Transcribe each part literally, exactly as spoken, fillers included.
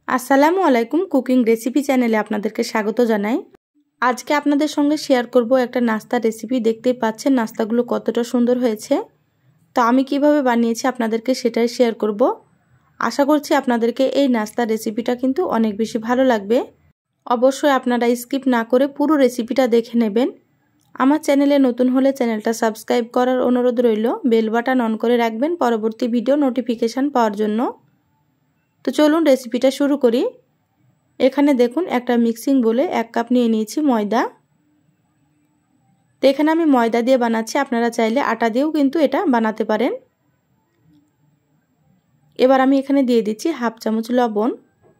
আসসালামু আলাইকুম cooking recipe চ্যানেলে আপনাদেরকে স্বাগত জানাই। আজকে আপনাদের সঙ্গে শেয়ার করব একটা নাস্তা রেসিপি। দেখতেই পাচ্ছেন নাস্তাগুলো কতটা সুন্দর হয়েছে। তো আমি কিভাবে বানিয়েছি আপনাদেরকে সেটাই শেয়ার করব। আশা করছি আপনাদেরকে এই নাস্তা রেসিপিটা কিন্তু অনেক বেশি ভালো লাগবে। অবশ্যই আপনারা স্কিপ না করে পুরো রেসিপিটা দেখে নেবেন। আমার চ্যানেলে নতুন হলে চ্যানেলটা সাবস্ক্রাইব করার অনুরোধ রইল। বেল বাটন অন করে রাখবেন পরবর্তী ভিডিও নোটিফিকেশান পাওয়ার জন্য। তো চলুন রেসিপিটা শুরু করি। এখানে দেখুন একটা মিক্সিং বলে এক কাপ নিয়ে নিয়েছি ময়দা। তো এখানে আমি ময়দা দিয়ে বানাচ্ছি, আপনারা চাইলে আটা দিয়েও কিন্তু এটা বানাতে পারেন। এবার আমি এখানে দিয়ে দিচ্ছি হাফ চামচ লবণ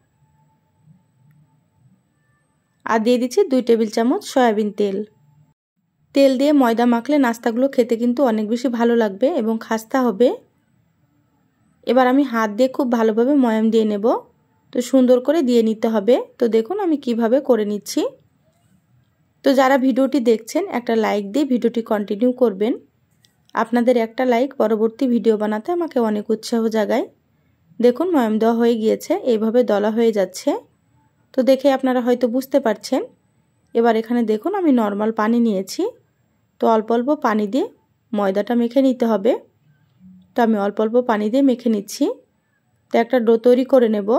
আর দিয়ে দিচ্ছি দুই টেবিল চামচ সয়াবিন তেল। তেল দিয়ে ময়দা মাখলে নাস্তাগুলো খেতে কিন্তু অনেক বেশি ভালো লাগবে এবং খাস্তা হবে। এবার আমি হাত দিয়ে খুব ভালোভাবে ময়াম দিয়ে নেব। তো সুন্দর করে দিয়ে নিতে হবে। তো দেখুন আমি কিভাবে করে নিচ্ছি। তো যারা ভিডিওটি দেখছেন একটা লাইক দিয়ে ভিডিওটি কন্টিনিউ করবেন। আপনাদের একটা লাইক পরবর্তী ভিডিও বানাতে আমাকে অনেক উৎসাহ জাগায়। দেখুন ময়াম দেওয়া হয়ে গিয়েছে, এইভাবে দলা হয়ে যাচ্ছে। তো দেখে আপনারা হয়তো বুঝতে পারছেন। এবার এখানে দেখুন আমি নর্মাল পানি নিয়েছি। তো অল্প অল্প পানি দিয়ে ময়দাটা মেখে নিতে হবে। তো আমি অল্প অল্প পানি দিয়ে মেখে নিচ্ছি। তো একটা ডো তৈরি করে নেব।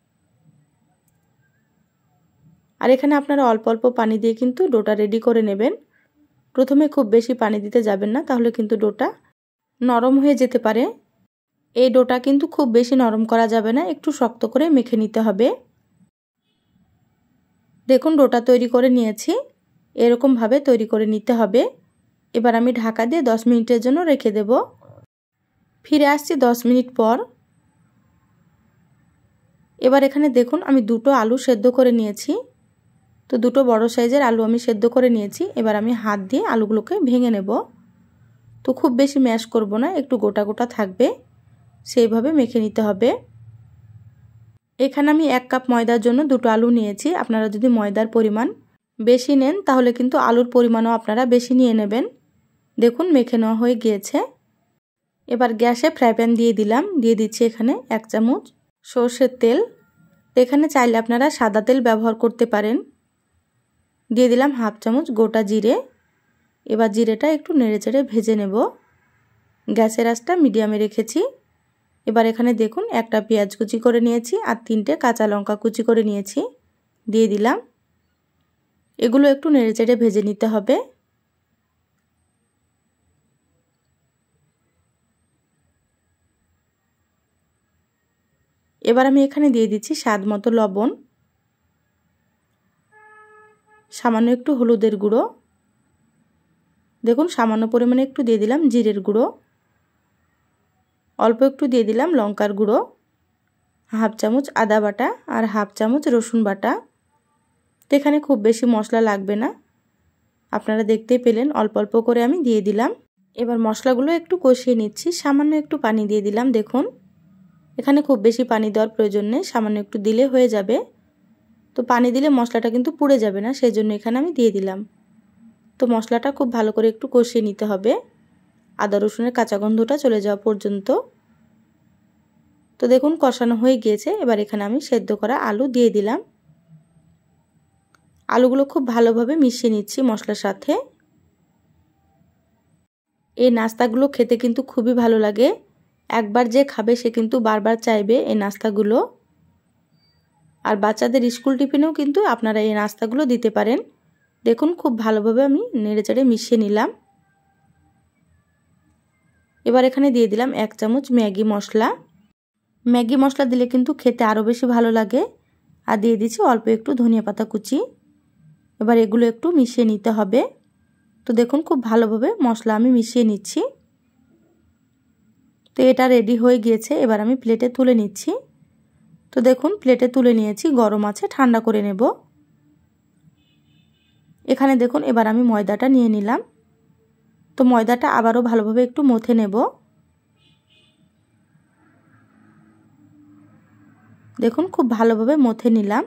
আর এখানে আপনারা অল্প অল্প পানি দিয়ে কিন্তু ডোটা রেডি করে নেবেন। প্রথমে খুব বেশি পানি দিতে যাবেন না, তাহলে কিন্তু ডোটা নরম হয়ে যেতে পারে। এই ডোটা কিন্তু খুব বেশি নরম করা যাবে না, একটু শক্ত করে মেখে নিতে হবে। দেখুন ডোটা তৈরি করে নিয়েছি, এরকমভাবে তৈরি করে নিতে হবে। এবার আমি ঢাকা দিয়ে দশ মিনিটের জন্য রেখে দেব। ফিরে আসছি দশ মিনিট পর। এবার এখানে দেখুন আমি দুটো আলু সেদ্ধ করে নিয়েছি। তো দুটো বড় সাইজের আলু আমি সেদ্ধ করে নিয়েছি। এবার আমি হাত দিয়ে আলুগুলোকে ভেঙে নেব। তো খুব বেশি ম্যাশ করব না, একটু গোটা গোটা থাকবে, সেইভাবে মেখে নিতে হবে। এখানে আমি এক কাপ ময়দার জন্য দুটো আলু নিয়েছি। আপনারা যদি ময়দার পরিমাণ বেশি নেন তাহলে কিন্তু আলুর পরিমাণও আপনারা বেশি নিয়ে নেবেন। দেখুন মেখে নেওয়া হয়ে গিয়েছে। এবার গ্যাসে ফ্রাই প্যান দিয়ে দিলাম। দিয়ে দিচ্ছি এখানে এক চামচ সর্ষের তেল। এখানে চাইলে আপনারা সাদা তেল ব্যবহার করতে পারেন। দিয়ে দিলাম হাফ চামচ গোটা জিরে। এবার জিরেটা একটু নেড়েচেড়ে ভেজে নেব। গ্যাসের আঁচটা মিডিয়ামে রেখেছি। এবার এখানে দেখুন একটা পেঁয়াজ কুচি করে নিয়েছি আর তিনটে কাঁচা লঙ্কা কুচি করে নিয়েছি, দিয়ে দিলাম। এগুলো একটু নেড়েচেড়ে ভেজে নিতে হবে। এবার আমি এখানে দিয়ে দিচ্ছি স্বাদ মতো লবণ, সামান্য একটু হলুদের গুঁড়ো, দেখুন সামান্য পরিমাণে একটু দিয়ে দিলাম জিরের গুঁড়ো, অল্প একটু দিয়ে দিলাম লঙ্কার গুঁড়ো, হাফ চামচ আদা বাটা আর হাফ চামচ রসুন বাটা। তো এখানে খুব বেশি মশলা লাগবে না, আপনারা দেখতেই পেলেন অল্প অল্প করে আমি দিয়ে দিলাম। এবার মশলাগুলো একটু কষিয়ে নিচ্ছি। সামান্য একটু পানি দিয়ে দিলাম। দেখুন এখানে খুব বেশি পানি দেওয়ার প্রয়োজন নেই, সামান্য একটু দিলে হয়ে যাবে। তো পানি দিলে মশলাটা কিন্তু পুড়ে যাবে না, সেই জন্য এখানে আমি দিয়ে দিলাম। তো মশলাটা খুব ভালো করে একটু কষিয়ে নিতে হবে, আদা রসুনের কাঁচা গন্ধটা চলে যাওয়া পর্যন্ত। তো দেখুন কষানো হয়ে গিয়েছে। এবার এখানে আমি সেদ্ধ করা আলু দিয়ে দিলাম। আলুগুলো খুব ভালোভাবে মিশিয়ে নিচ্ছি মশলার সাথে। এই নাস্তাগুলো খেতে কিন্তু খুবই ভালো লাগে। একবার যে খাবে সে কিন্তু বারবার চাইবে এই নাস্তাগুলো। আর বাচ্চাদের স্কুল টিফিনেও কিন্তু আপনারা এই নাস্তাগুলো দিতে পারেন। দেখুন খুব ভালোভাবে আমি নেড়েচেড়ে মিশিয়ে নিলাম। এবার এখানে দিয়ে দিলাম এক চামচ ম্যাগি মশলা। ম্যাগি মশলা দিলে কিন্তু খেতে আরও বেশি ভালো লাগে। আর দিয়ে দিচ্ছি অল্প একটু ধনিয়া পাতা কুচি। এবার এগুলো একটু মিশিয়ে নিতে হবে। তো দেখুন খুব ভালোভাবে মশলা আমি মিশিয়ে নিচ্ছি। তো এটা রেডি হয়ে গিয়েছে। এবার আমি প্লেটে তুলে নিচ্ছি। তো দেখুন প্লেটে তুলে নিয়েছি, গরম আছে, ঠান্ডা করে নেব। এখানে দেখুন এবার আমি ময়দাটা নিয়ে নিলাম। তো ময়দাটা আবারও ভালোভাবে একটু মথে নেব। দেখুন খুব ভালোভাবে মথে নিলাম।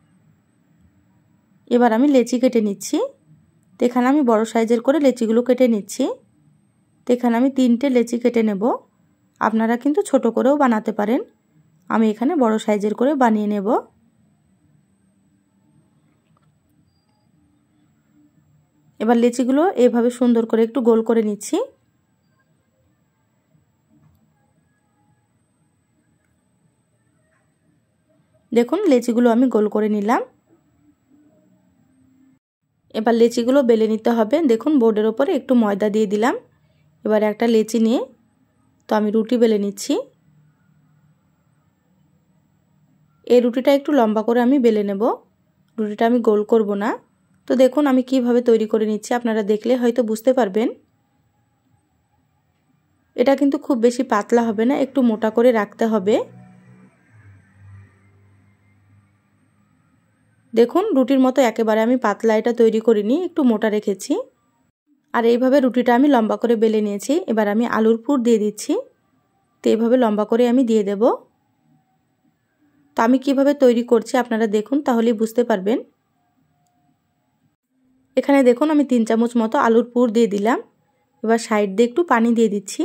এবার আমি লেচি কেটে নিচ্ছি। তো এখানে আমি বড় সাইজের করে লেচিগুলো কেটে নিচ্ছি। তো এখানে আমি তিনটে লেচি কেটে নেব। আপনারা কিন্তু ছোট করেও বানাতে পারেন, আমি এখানে বড় সাইজের করে বানিয়ে নেব। এবার লেচিগুলো এইভাবে সুন্দর করে একটু গোল করে নিচ্ছি। দেখুন লেচিগুলো আমি গোল করে নিলাম। এবার লেচিগুলো বেলে নিতে হবে। দেখুন বোর্ডের ওপরে একটু ময়দা দিয়ে দিলাম। এবার একটা লেচি নিয়ে তো আমি রুটি বেলে নিচ্ছি। এই রুটিটা একটু লম্বা করে আমি বেলে নেব। রুটিটা আমি গোল করব না। তো দেখুন আমি কিভাবে তৈরি করে নিচ্ছি, আপনারা দেখলে হয়তো বুঝতে পারবেন। এটা কিন্তু খুব বেশি পাতলা হবে না, একটু মোটা করে রাখতে হবে। দেখুন রুটির মতো একেবারে আমি পাতলা এটা তৈরি করিনি, একটু মোটা রেখেছি। আর এইভাবে রুটিটা আমি লম্বা করে বেলে নিয়েছি। এবার আমি আলুর পুর দিয়ে দিচ্ছি। তো এইভাবে লম্বা করে আমি দিয়ে দেব। তো আমি কিভাবে তৈরি করছি আপনারা দেখুন, তাহলেই বুঝতে পারবেন। এখানে দেখুন আমি তিন চামচ মতো আলুর পুর দিয়ে দিলাম। এবার সাইড দিয়ে একটু পানি দিয়ে দিচ্ছি।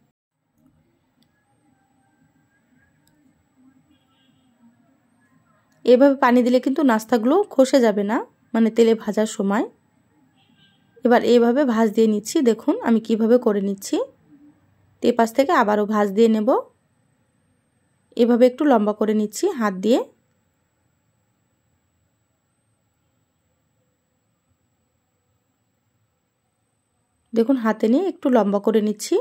এভাবে পানি দিলে কিন্তু নাস্তাগুলো খসে যাবে না, মানে তেলে ভাজার সময়। এবার এইভাবে ভাঁজ দিয়ে নিচ্ছি। দেখুন আমি কিভাবে করে নিচ্ছি। এই পাশ থেকে আবারও ভাঁজ দিয়ে নেব। এভাবে একটু লম্বা করে নিচ্ছি হাত দিয়ে। দেখুন হাতে নিয়ে একটু লম্বা করে নিচ্ছি।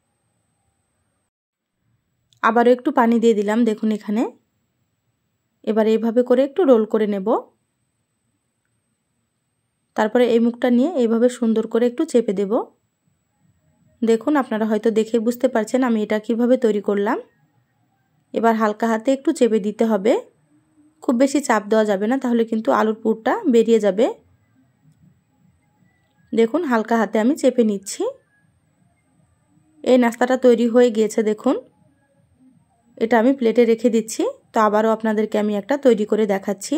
আবারও একটু পানি দিয়ে দিলাম। দেখুন এখানে এবার এইভাবে করে একটু রোল করে নেব। তারপরে এই মুখটা নিয়ে এইভাবে সুন্দর করে একটু চেপে দেব। দেখুন আপনারা হয়তো দেখে বুঝতে পারছেন আমি এটা কিভাবে তৈরি করলাম। এবার হালকা হাতে একটু চেপে দিতে হবে, খুব বেশি চাপ দেওয়া যাবে না, তাহলে কিন্তু আলুর পুরটা বেরিয়ে যাবে। দেখুন হালকা হাতে আমি চেপে নিচ্ছি। এই নাস্তাটা তৈরি হয়ে গিয়েছে। দেখুন এটা আমি প্লেটে রেখে দিচ্ছি। তো আবারও আপনাদেরকে আমি একটা তৈরি করে দেখাচ্ছি।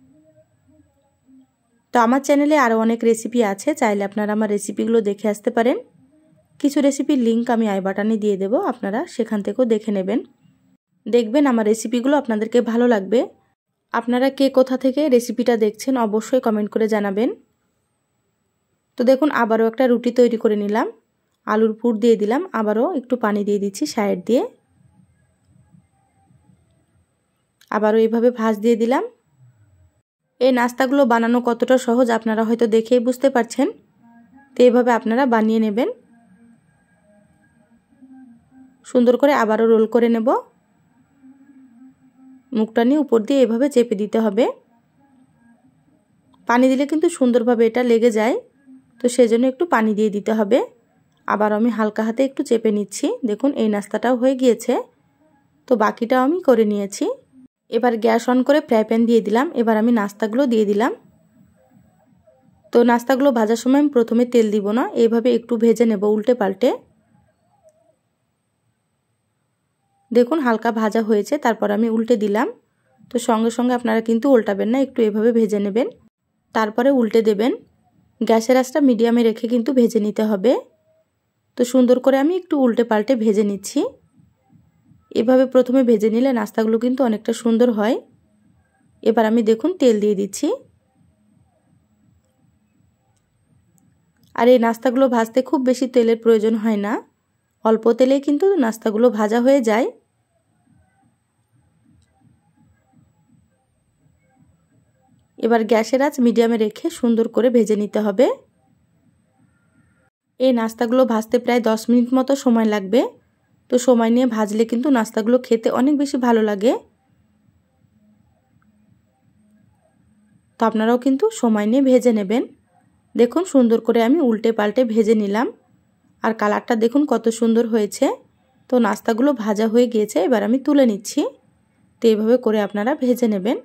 তো আমার চ্যানেলে আরও অনেক রেসিপি আছে, চাইলে আপনারা আমার রেসিপিগুলো দেখে আসতে পারেন। কিছু রেসিপির লিঙ্ক আমি আই বাটনে দিয়ে দেব, আপনারা সেখান থেকেও দেখে নেবেন। দেখবেন আমার রেসিপিগুলো আপনাদেরকে ভালো লাগবে। আপনারা কে কোথা থেকে রেসিপিটা দেখছেন অবশ্যই কমেন্ট করে জানাবেন। তো দেখুন আবারও একটা রুটি তৈরি করে নিলাম। আলুর পুর দিয়ে দিলাম, আবারও একটু পানি দিয়ে দিচ্ছি সাইড দিয়ে। আবারও এইভাবে ভাঁজ দিয়ে দিলাম। এই নাস্তাগুলো বানানো কতটা সহজ আপনারা হয়তো দেখেই বুঝতে পারছেন। তো এইভাবে আপনারা বানিয়ে নেবেন। সুন্দর করে আবারও রোল করে নেব। মুখটা নিয়ে উপর দিয়ে এভাবে চেপে দিতে হবে। পানি দিলে কিন্তু সুন্দরভাবে এটা লেগে যায়, তো সেজন্য একটু পানি দিয়ে দিতে হবে। আবার আমি হালকা হাতে একটু চেপে নিচ্ছি। দেখুন এই নাস্তাটাও হয়ে গিয়েছে। তো বাকিটাও আমি করে নিয়েছি। এবার গ্যাস অন করে ফ্রাই প্যান দিয়ে দিলাম। এবার আমি নাস্তাগুলো দিয়ে দিলাম। তো নাস্তাগুলো ভাজার সময় আমি প্রথমে তেল দিব না, এইভাবে একটু ভেজে নেব উল্টে পাল্টে। দেখুন হালকা ভাজা হয়েছে, তারপর আমি উল্টে দিলাম। তো সঙ্গে সঙ্গে আপনারা কিন্তু উল্টাবেন না, একটু এভাবে ভেজে নেবেন, তারপরে উল্টে দেবেন। গ্যাসের আঁচটা মিডিয়ামে রেখে কিন্তু ভেজে নিতে হবে। তো সুন্দর করে আমি একটু উল্টে পাল্টে ভেজে নিচ্ছি। এভাবে প্রথমে ভেজে নিলে নাস্তাগুলো কিন্তু অনেকটা সুন্দর হয়। এবার আমি দেখুন তেল দিয়ে দিচ্ছি। আর এই নাস্তাগুলো ভাজতে খুব বেশি তেলের প্রয়োজন হয় না, অল্প তেলেই কিন্তু নাস্তাগুলো ভাজা হয়ে যায়। এবার গ্যাসের আঁচ মিডিয়ামে রেখে সুন্দর করে ভেজে নিতে হবে। এই নাস্তাগুলো ভাজতে প্রায় দশ মিনিট মতো সময় লাগবে। তো সময় নিয়ে ভাজলে কিন্তু নাস্তাগুলো খেতে অনেক বেশি ভালো লাগে। তো আপনারাও কিন্তু সময় নিয়ে ভেজে নেবেন। দেখুন সুন্দর করে আমি উল্টে পাল্টে ভেজে নিলাম। আর কালারটা দেখুন কত সুন্দর হয়েছে। তো নাস্তাগুলো ভাজা হয়ে গিয়েছে, এবার আমি তুলে নিচ্ছি। তো এইভাবে করে আপনারা ভেজে নেবেন।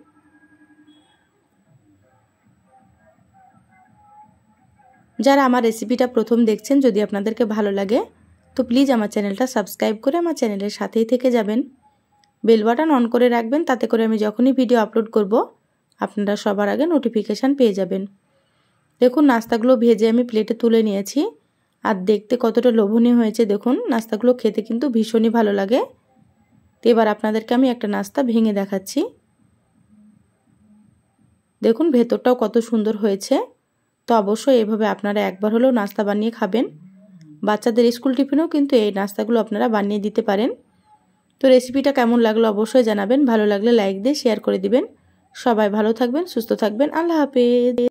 যারা আমার রেসিপিটা প্রথম দেখছেন, যদি আপনাদেরকে ভালো লাগে তো প্লিজ আমার চ্যানেলটা সাবস্ক্রাইব করে আমার চ্যানেলের সাথেই থেকে যাবেন। বেল বাটন অন করে রাখবেন, তাতে করে আমি যখনই ভিডিও আপলোড করব আপনারা সবার আগে নোটিফিকেশান পেয়ে যাবেন। দেখুন নাস্তাগুলো ভেজে আমি প্লেটে তুলে নিয়েছি। আর দেখতে কতটা লোভনীয় হয়েছে দেখুন। নাস্তাগুলো খেতে কিন্তু ভীষণই ভালো লাগে। তো এবার আপনাদেরকে আমি একটা নাস্তা ভেঙে দেখাচ্ছি। দেখুন ভেতরটাও কত সুন্দর হয়েছে। তো তো অবশ্যই এভাবে আপনারা একবার হলেও নাস্তা বানিয়ে খাবেন। বাচ্চাদের স্কুল টিফিনেও কিন্তু এই নাস্তাগুলো আপনারা বানিয়ে দিতে পারেন। তো রেসিপিটা কেমন লাগলো অবশ্যই জানাবেন। ভালো লাগলে লাইক দিয়ে শেয়ার করে দিবেন। সবাই ভালো থাকবেন, সুস্থ থাকবেন। আল্লাহ হাফেজ।